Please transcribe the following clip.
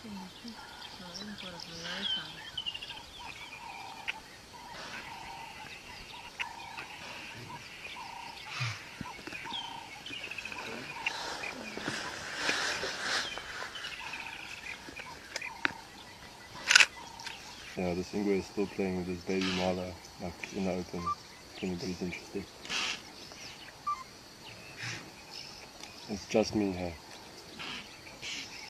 Yeah, this ingwe is still playing with his baby marla, like in the open, if anybody's interested. It's just me here.